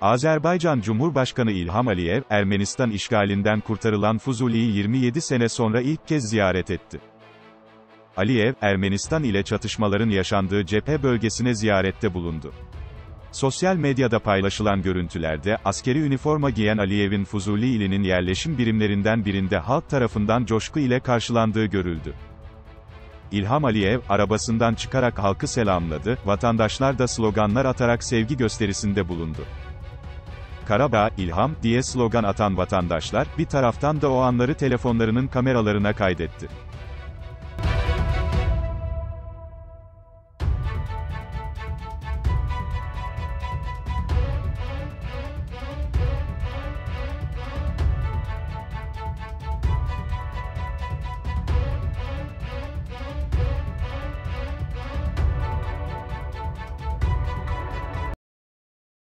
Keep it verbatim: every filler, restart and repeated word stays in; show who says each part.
Speaker 1: Azerbaycan Cumhurbaşkanı İlham Aliyev, Ermenistan işgalinden kurtarılan Fuzuli'yi yirmi yedi sene sonra ilk kez ziyaret etti. Aliyev, Ermenistan ile çatışmaların yaşandığı cephe bölgesine ziyarette bulundu. Sosyal medyada paylaşılan görüntülerde, askeri üniforma giyen Aliyev'in Fuzuli ilinin yerleşim birimlerinden birinde halk tarafından coşku ile karşılandığı görüldü. İlham Aliyev, arabasından çıkarak halkı selamladı, vatandaşlar da sloganlar atarak sevgi gösterisinde bulundu. "Karabağ, İlham" diye slogan atan vatandaşlar, bir taraftan da o anları telefonlarının kameralarına kaydetti.